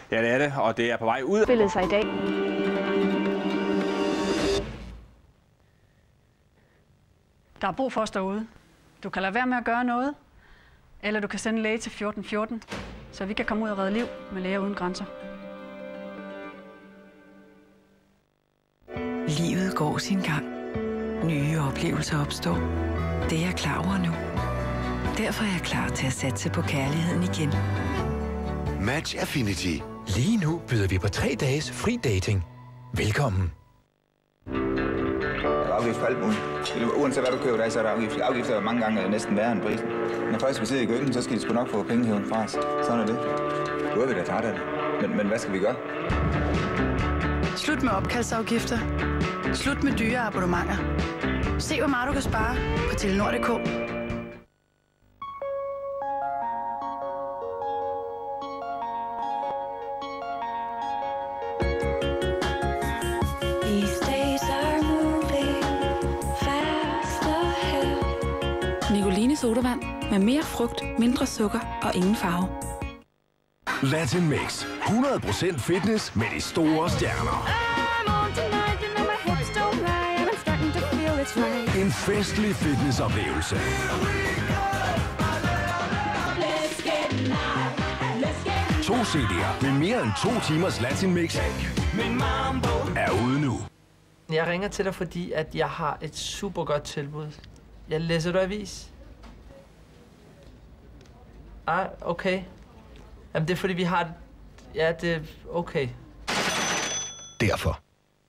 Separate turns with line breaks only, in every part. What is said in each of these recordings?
Ja, det er det, og det er på vej ud.
Spillet sig i dag.
Der er brug for os derude. Du kan lade være med at gøre noget, eller du kan sende en læge til 1414, så vi kan komme ud og redde liv med Læger Uden Grænser.
Livet går sin gang. Nye oplevelser opstår. Det er jeg klar over nu. Derfor er jeg klar til at satse på kærligheden igen.
Match Affinity.
Lige nu byder vi på 3 dages fri dating. Velkommen.
Der er afgift på alt muligt. Uanset hvad du køber der, så er der afgift. Afgifter er mange gange næsten værre end prisen. Når først vi sidder i køkkenet, så skal de sgu nok få pengehæven fra os. Sådan er det. Nu er vi da træt af det. Men hvad skal vi gøre?
Slut med opkaldsafgifter. Slut med dyre abonnementer. Se, hvor meget du kan spare på Telenor.dk.
Nicoline sodavand med mere frugt, mindre sukker og ingen farve.
Latin Mix. 100% fitness med de store stjerner. En festlig fitnessoplevelse. To CD'er med mere end 2 timers Latin Mix er ude nu.
Jeg ringer til dig, fordi at jeg har et super godt tilbud. Jeg læser du avis? Ej, okay. Jamen det er fordi vi har... Ja, det er okay.
Derfor.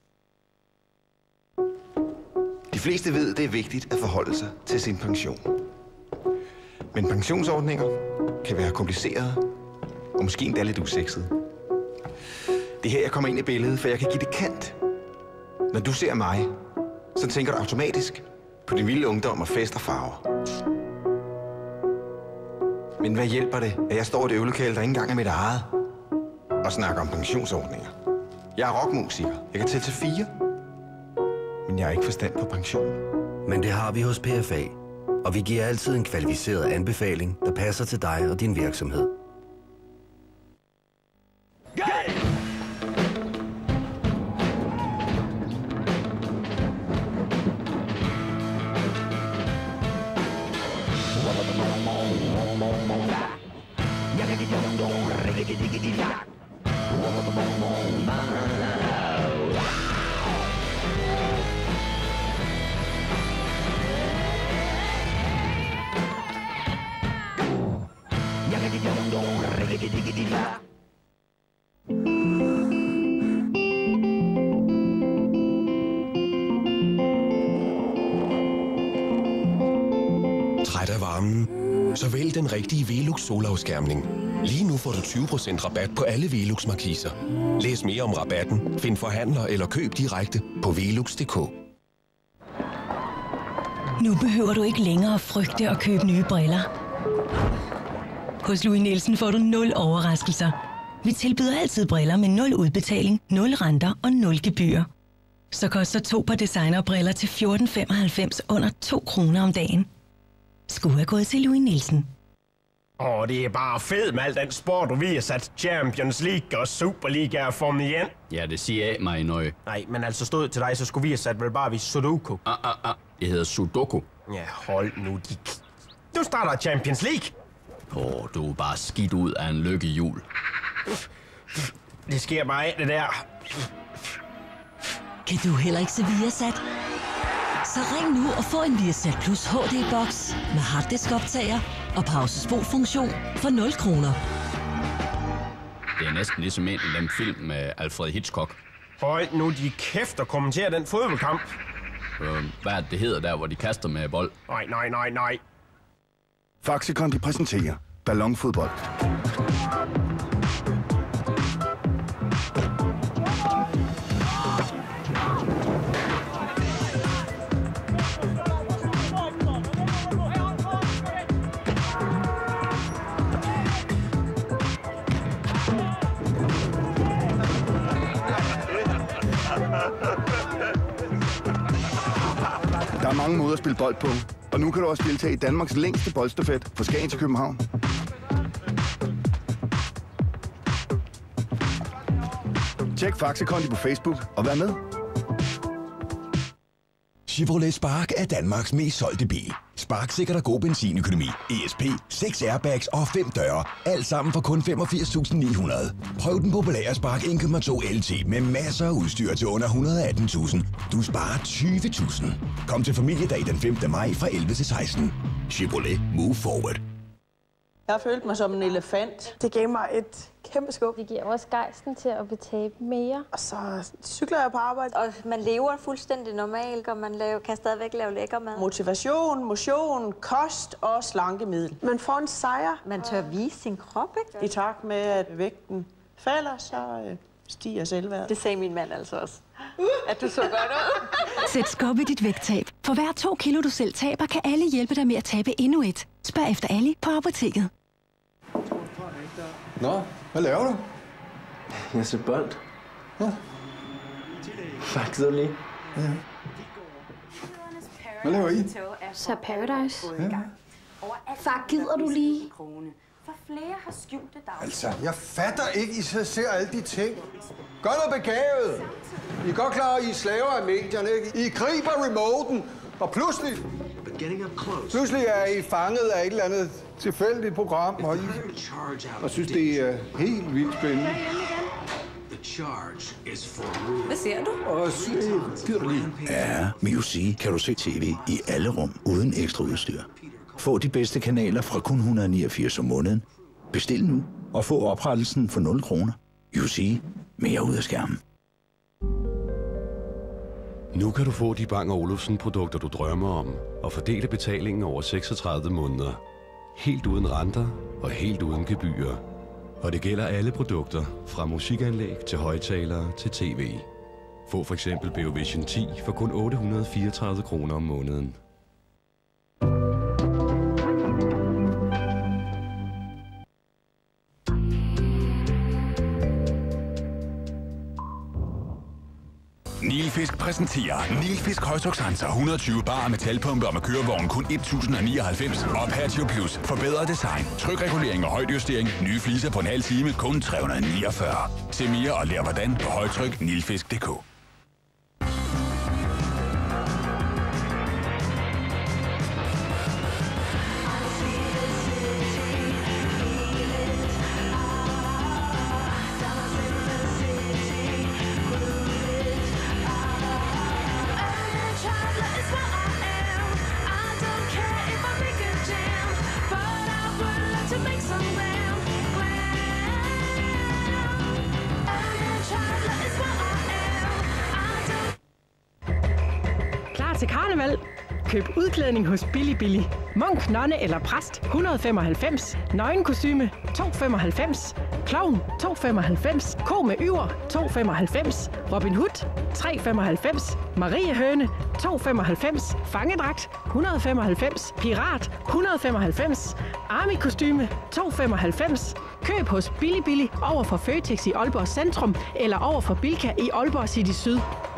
De fleste ved, det er vigtigt at forholde sig til sin pension. Men pensionsordninger kan være komplicerede og måske endda lidt usexede. Det er her, jeg kommer ind i billedet, for jeg kan give det kant. Når du ser mig, så tænker du automatisk på din vilde ungdom og fest og farver. Men hvad hjælper det, at jeg står i et øvelokale, der ikke engang er mit eget, og snakker om pensionsordninger? Jeg er rockmusiker. Jeg kan tælle til 4. Men jeg har ikke forstand på pension.
Men det har vi hos PFA. Og vi giver altid en kvalificeret anbefaling, der passer til dig og din virksomhed.
Træt af varmen? Så vælg den rigtige Velux solafskærmning. Lige nu får du 20% rabat på alle Velux-markiser. Læs mere om rabatten, find forhandler eller køb direkte på velux.dk.
Nu behøver du ikke længere frygte at købe nye briller. Hos Louis Nielsen får du 0 overraskelser. Vi tilbyder altid briller med 0 udbetaling, 0 renter og 0 gebyr. Så koster 2 par designerbriller til 14,95 under 2 kroner om dagen. Skulle have gået til Louis Nielsen.
Det er bare fedt med al den sport, du viser sat Champions League og Superliga og Formel 1.
Ja, det siger jeg mig nøje.
Nej, men altså stod til dig, så skulle vi have sat vel bare vise Sudoku.
Det hedder Sudoku.
Ja, hold nu de... Nu starter Champions League.
Du er bare skidt ud af en lykkehjul.
Det sker bare af det der.
Kan du heller ikke se Viasat? Så ring nu og få en Viasat Plus HD-box med harddisk-optager og pausespolfunktion for 0 kroner.
Det er næsten ligesom en af dem film med Alfred Hitchcock.
Hold nu de kæft og kommentere den fodboldkamp.
Hvad er det hedder der, hvor de kaster med bold?
Nej.
Faxe Kondi præsenterer ballonfodbold. Der er mange måder at spille bold på, og nu kan du også deltage i Danmarks længste boldstafet fra Skagen til København.
Tjek Faxe Kondi på Facebook og vær med.
Chevrolet Spark er Danmarks mest solgte bil. Spark sikrer dig god benzinøkonomi, ESP, 6 airbags og 5 døre. Alt sammen for kun 85.900. Prøv den populære Spark 1,2 LT med masser af udstyr til under 118.000. Du sparer 20.000. Kom til familiedag den 5. maj fra 11 til 16. Chevrolet, move forward.
Jeg har følt mig som en elefant. Det gav mig et kæmpe skub.
Det giver også gejsten til at betale mere.
Og så cykler jeg på arbejde.
Og man lever fuldstændig normalt, og man kan stadigvæk lave lækker mad.
Motivation, motion, kost og slankemiddel. Man får en sejr.
Man tør vise sin krop, ikke?
I takt med, at vægten falder, så stiger selvværd.
Det sagde min mand altså også. At du så godt ud.
Sæt skub i dit vægttab. For hver 2 kilo, du selv taber, kan alle hjælpe dig med at tabe endnu et. Spørg efter Ali på apoteket.
Nå, hvad laver du?
Jeg ser bold. Ja. Fuck, så lige.
Ja. Hvad laver I?
Så Paradise.
Ja.
Far, gider du lige? For flere har skjult det dag.
Altså, jeg fatter ikke, I ser alle de ting. Gør noget begavet. I er godt klar, at I er slaver af medierne, ikke? I griber remoten, og pludselig er I fanget af et eller andet tilfældigt program, og synes, det er helt vildt spændende.
Hvad ser du?
Og gider du lige?
Ja, med UC kan du se tv i alle rum uden ekstra udstyr. Få de bedste kanaler fra kun 189 om måneden. Bestil nu og få oprettelsen for 0 kroner. UC. Mere ud af skærmen.
Nu kan du få de Bang & Olufsen-produkter, du drømmer om, og fordele betalingen over 36 måneder. Helt uden renter og helt uden gebyrer. Og det gælder alle produkter, fra musikanlæg til højttalere til tv. Få for eksempel Beovision 10 for kun 834 kroner om måneden.
Nilfisk præsenterer Nilfisk højtryksrenser 120 bar metalpumpe og med kørevogn kun 1099 og Patio Plus forbedret design, trykregulering og højdejustering, nye fliser på en halv time kun 349. Se mere og lær hvordan på højtryk.nilfisk.dk.
Til karneval. Køb udklædning hos Billy. Munk, nonne eller præst 195. Nøgenkostyme 295. Klovn 295. Ko med yver 295. Robin Hood 395. Mariehøne 295. Fangedragt 195. Pirat 195. Army-kostyme 295. Køb hos Billy over for Føtex i Aalborg Centrum eller over for Bilka i Aalborg City Syd.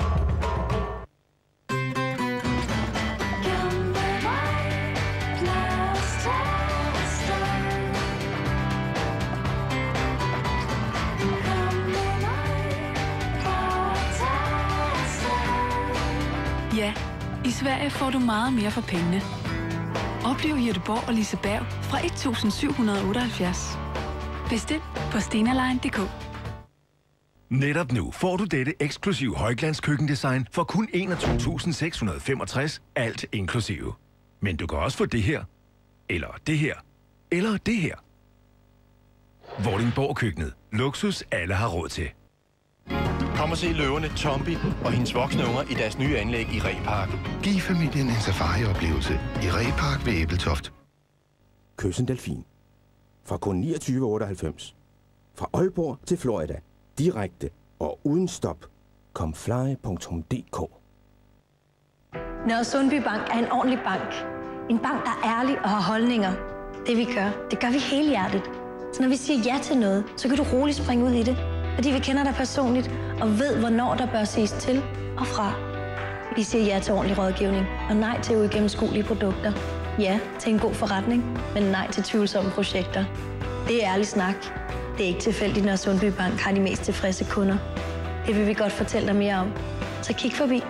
Ja, i Sverige får du meget mere for pengene. Oplev Göteborg og Liseberg fra 1.778. Bestil på stenaline.dk.
Netop nu får du dette eksklusiv højglanskøkkendesign for kun 21.665, alt inklusive. Men du kan også få det her, eller det her, eller det her. Vordingborg Køkkenet. Luksus alle har råd til.
Kom og se løverne Tombi og hendes voksne unger i deres nye anlæg i Repark.
Giv familien en safari-oplevelse i Repark ved Ebeltoft.
Kys en delfin. Fra kun 29,98. Fra Aalborg til Florida. Direkte og uden stop. Kom fly.dk.
Nørresundby Bank er en ordentlig bank. En bank, der er ærlig og har holdninger. Det vi gør vi helhjertet. Så når vi siger ja til noget, så kan du roligt springe ud i det. Fordi vi kender dig personligt og ved, hvornår der bør siges til og fra. Vi siger ja til ordentlig rådgivning og nej til uigennemskuelige produkter. Ja til en god forretning, men nej til tvivlsomme projekter. Det er ærlig snak. Det er ikke tilfældigt, når Sundby Bank har de mest tilfredse kunder. Det vil vi godt fortælle dig mere om. Så kig forbi.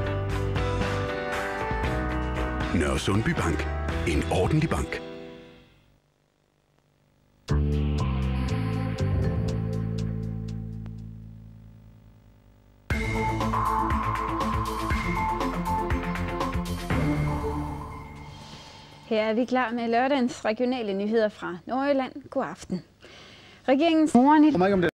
Nørresundby Bank. En ordentlig bank.
Her er vi klar med lørdagens regionale nyheder fra Nordjylland. God aften. Regeringens